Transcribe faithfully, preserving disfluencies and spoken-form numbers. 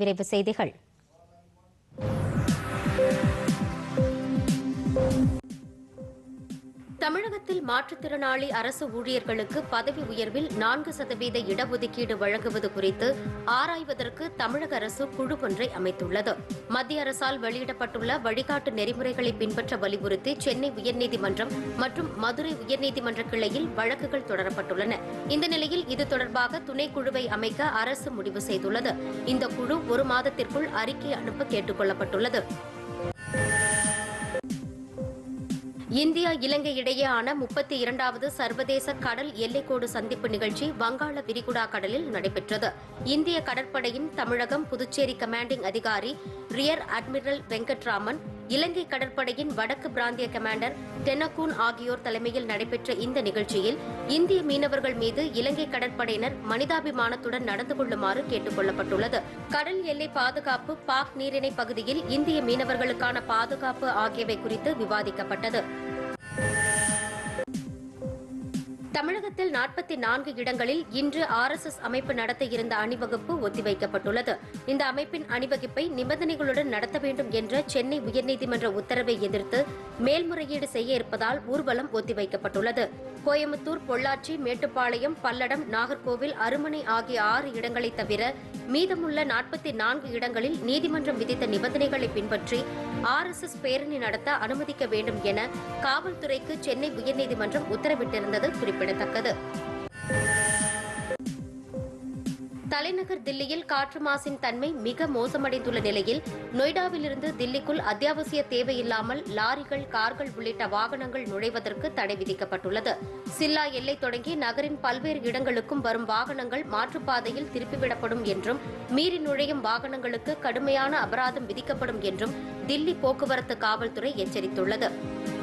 விரைவு செய்திகள். தமிழகத்தில் மாற்றுத்திறனாளி அரசு ஊழியர்களுக்கு பதவி உயர்வில் நான்கு சதவீத இடஒதுக்கீடு வழங்குவது குறித்து ஆராய்வதற்கு தமிழக அரசு குழு ஒன்றை அமைத்துள்ளது. மத்திய அரசால் வெளியிடப்பட்டுள்ள வழிகாட்டு நெறிமுறைகளை பின்பற்ற வலியுறுத்தி சென்னை உயர்நீதிமன்றம் மற்றும் மதுரை உயர்நீதிமன்ற கிளையில் வழக்குகள் தொடரப்பட்டுள்ளன. இந்த நிலையில் இது தொடர்பாக துணைக்குழுவை அமைக்க அரசு முடிவு செய்துள்ளது. இந்த குழு ஒரு மாதத்திற்குள் அறிக்கை அனுப்ப கேட்டுக் கொள்ளப்பட்டுள்ளது. இந்தியா இலங்கை இடையேயான முப்பத்தி இரண்டாவது சர்வதேச கடல் எல்லைக்கோடு சந்திப்பு நிகழ்ச்சி வங்காள விரிகுடா கடலில் நடைபெற்றது. இந்திய கடற்படையின் தமிழகம் புதுச்சேரி கமாண்டிங் அதிகாரி ரியர் அட்மிரல் வெங்கட்ராமன், இலங்கை கடற்படையின் வடக்கு பிராந்திய கமாண்டர் டெனகூன் ஆகியோர் தலைமையில் நடைபெற்ற இந்த நிகழ்ச்சியில் இந்திய மீனவர்கள் மீது இலங்கை கடற்படையினர் மனிதாபிமானத்துடன் நடந்து கொள்ளுமாறு கேட்டுக் கொள்ளப்பட்டுள்ளது. கடல் எல்லை பாதுகாப்பு, பாக் நீரிணை பகுதியில் இந்திய மீனவர்களுக்கான பாதுகாப்பு ஆகியவை குறித்து விவாதிக்கப்பட்டது. தமிழகத்தில் நாற்பத்தி நான்கு இடங்களில் இன்று ஆர் எஸ் எஸ் அமைப்பு நடத்த இருந்த அணிவகுப்பு ஒத்திவைக்கப்பட்டுள்ளது. இந்த அமைப்பின் அணிவகுப்பை நிபந்தனைகளுடன் நடத்த வேண்டும் என்ற சென்னை உயர்நீதிமன்ற உத்தரவை எதிர்த்து மேல்முறையீடு செய்ய இருப்பதால் ஊர்வலம் ஒத்திவைக்கப்பட்டுள்ளது. கோயம்புத்தூர், பொள்ளாச்சி, மேட்டுப்பாளையம், பல்லடம், நாகர்கோவில், அருமனை ஆகிய ஆறு இடங்களை தவிர மீதமுள்ள நாற்பத்தி நான்கு இடங்களில் நீதிமன்றம் விதித்த நிபந்தனைகளை பின்பற்றி ஆர் எஸ் எஸ் பேரணி நடத்த அனுமதிக்க வேண்டும் என காவல்துறைக்கு சென்னை உயர்நீதிமன்றம் உத்தரவிட்டிருந்தது குறிப்பிடத்தக்கது. தலைநகர் தில்லியில் காற்று மாசின் தன்மை மிக மோசமடைந்துள்ள நிலையில் நொய்டாவிலிருந்து தில்லிக்குள் அத்தியாவசிய தேவையில்லாமல் லாரிகள், கார்கள் உள்ளிட்ட வாகனங்கள் நுழைவதற்கு தடை விதிக்கப்பட்டுள்ளது. சில்லா எல்லை தொடங்கி நகரின் பல்வேறு இடங்களுக்கும் வரும் வாகனங்கள் மாற்றுப்பாதையில் திருப்பிவிடப்படும் என்றும், மீறி நுழையும் வாகனங்களுக்கு கடுமையான அபராதம் விதிக்கப்படும் என்றும் தில்லி போக்குவரத்து காவல்துறை எச்சரித்துள்ளது.